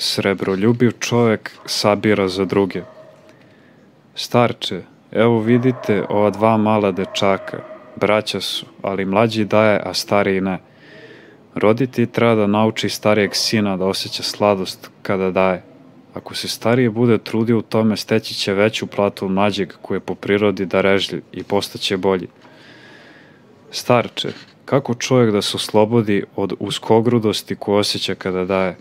Srebroljubiv čovek sabira za druge. Starče, evo vidite ova dva mala dečaka. Braća su, ali mlađi daje, a stariji ne. Roditelj treba da nauči starijeg sina da osjeća sladost kada daje. Ako se stariji bude trudio u tome, steći će veću platu od mlađeg koji je po prirodi darežljiv i postaće bolji. Starče, kako čovjek da se oslobodi od uskogrudosti koju osjeća kada daje?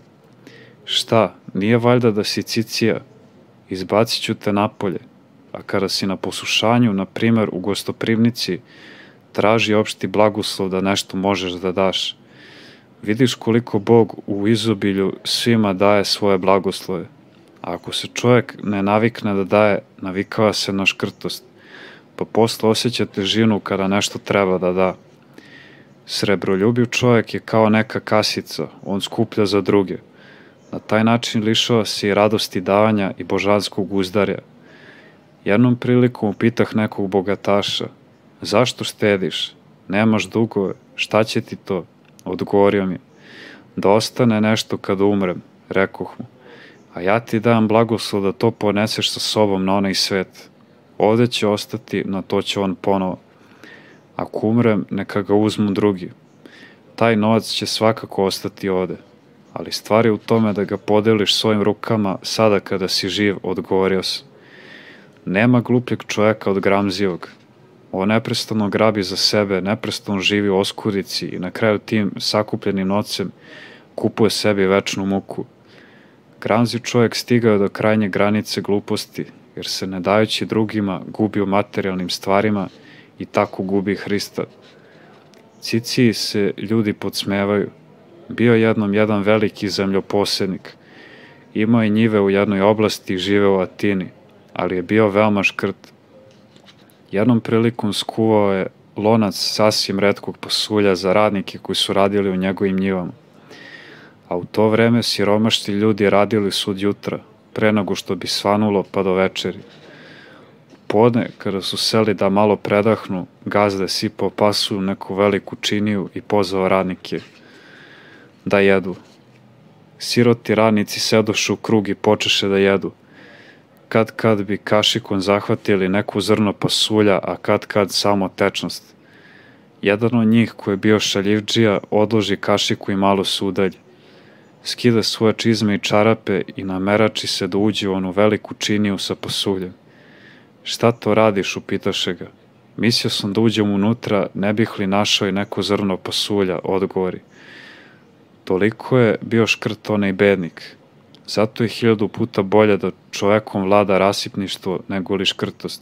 Šta, nije valjda da si cicija? Izbacit ću te napolje, a kada si na poslušanju, na primjer u gostoprimnici, traži opšti blagoslov da nešto možeš da daš. Vidiš koliko Bog u izobilju svima daje svoje blagoslove. A ako se čovjek ne navikne da daje, navikava se na škrtost, pa posle osjeća težinu kada nešto treba da da. Srebroljubiv čovjek je kao neka kasica, on skuplja za druge. Na taj način lišava se i radosti davanja i božanskog uzdarja. Jednom prilikom upitah nekog bogataša: zašto štediš? Nemaš dugove, šta će ti to? Odgovorio mi: da ostane nešto kada umrem, rekoh mu, a ja ti dajem blagoslov da to poneseš sa sobom na onaj svet. Ovde će ostati, na to će on ponovo. Ako umrem, neka ga uzmu drugi. Taj novac će svakako ostati ovde, ali stvar je u tome da ga podeliš svojim rukama sada kada si živ, odgovorio sam. Nema glupljeg čovjeka od gramzivog. On neprestano grabi za sebe, neprestano živi u oskudici i na kraju tim sakupljenim novcem kupuje sebi večnu muku. Gramziv čovjek stigao do krajnje granice gluposti, jer se ne dajući drugima gubi u materijalnim stvarima i tako gubi Hrista. Ciciji se ljudi podsmevaju. Bio jednom jedan veliki zemljoposednik. Imao je njive u jednoj oblasti i živeo u Atini, ali je bio veoma škrt. Jednom prilikom skuvao je lonac sasvim retkog pasulja za radnike koji su radili u njegovim njivama. A u to vreme siromašni ljudi radili su od jutra, pre nego što bi svanulo pa do večeri. Podne, kada su seli da malo predahnu, gazda je sipao pasulj u neku veliku činiju i pozvao radnike da jedu. Siroti radnici sedoše u krug i počeše da jedu. Kad bi kašikom zahvatili neku zrno pasulja, a kad samo tečnost. Jedan od njih, koji je bio šaljivdžija, odloži kašiku i malo se udalji. Skida svoje čizme i čarape i namerači se da uđe u onu veliku činiju sa pasuljem. Šta to radiš, upitaše ga. Mislio sam da uđem unutra, ne bih li našao i neko zrno pasulja, odgovori. Toliko je bio škrt onaj bednik. Zato je 1000 puta bolje da čovekom vlada rasipništvo nego li škrtost.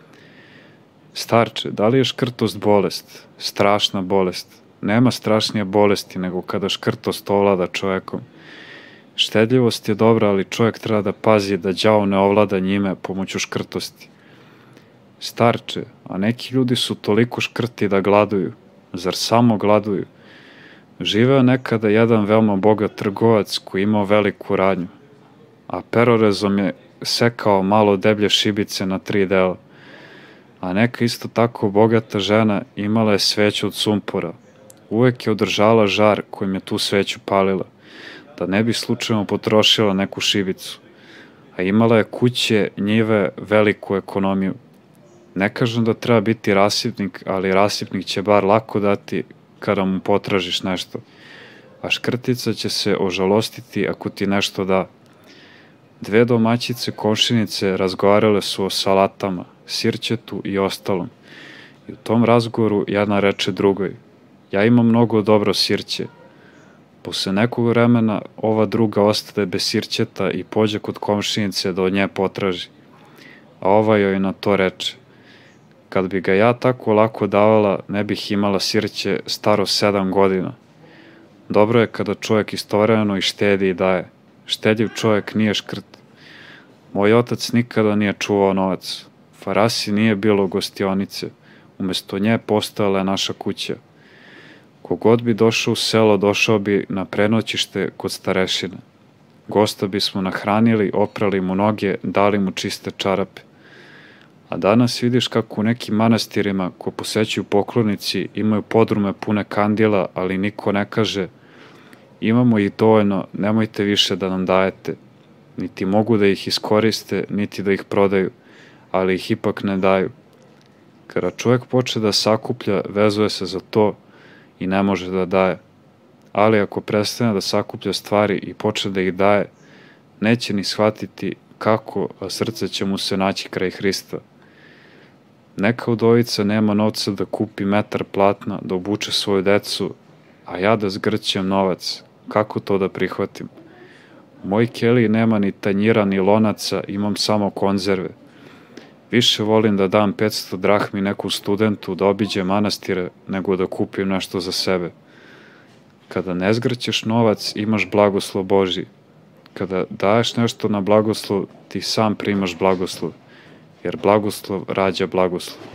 Starče, da li je škrtost bolest? Strašna bolest. Nema strašnije bolesti nego kada škrtost ovlada čovekom. Štedljivost je dobra, ali čovjek treba da pazi da đavo ne ovlada njime pomoću škrtosti. Starče, a neki ljudi su toliko škrti da gladuju. Zar samo gladuju? Živeo nekada jedan veoma bogat trgovac koji imao veliku radnju, a perorezom je sekao malo deblje šibice na 3 dela. A neka isto tako bogata žena imala je sveću od sumpora. Uvek je održala žar kojim je tu sveću palila, da ne bi slučajno potrošila neku šibicu. A imala je kuće, njive, veliku ekonomiju. Ne kažem da treba biti rasipnik, ali rasipnik će bar lako dati kada mu potražiš nešto, a škrtica će se ožalostiti ako ti nešto da. 2 domaćice komšinice razgovarale su o salatama, sirćetu i ostalom. I u tom razgovoru jedna reče drugoj: ja imam mnogo dobro sirće. Posle nekog vremena ova druga ostade bez sirćeta i pođe kod komšinice da od nje potraži. A ova joj na to reče: kad bi ga ja tako lako davala, ne bih imala sirće staro 7 godina. Dobro je kada čovjek istovremeno i štedi i daje. Štedljiv čovjek nije škrt. Moj otac nikada nije čuvao novac. Farasi nije bilo gostionice. Umesto nje postojala je naša kuća. Kogod bi došao u selo, došao bi na prenoćište kod starešine. Gosta bismo nahranili, oprali mu noge, dali mu čiste čarape. A danas vidiš kako u nekim manastirima ko posećuju poklonici imaju podrume pune kandila, ali niko ne kaže: Imamo ih dovoljno, nemojte više da nam dajete. Niti mogu da ih iskoriste, niti da ih prodaju, ali ih ipak ne daju. Kada čovjek počne da sakuplja, vezuje se za to i ne može da daje. Ali ako prestane da sakuplja stvari i počne da ih daje, neće ni shvatiti kako, a srce će mu se naći kraj Hrista. Neka udovica nema novca da kupi metar platna, da obuče svoju decu, a ja da zgrćem novac, kako to da prihvatim? U mojoj keliji nema ni tanjira ni lonaca, imam samo konzerve. Više volim da dam 500 drahmi neku studentu da obiđe manastire, nego da kupim nešto za sebe. Kada ne zgrćeš novac, imaš blagoslov Božji. Kada daješ nešto na blagoslov, ti sam primaš blagoslov, jer blagoslov rađa blagoslov.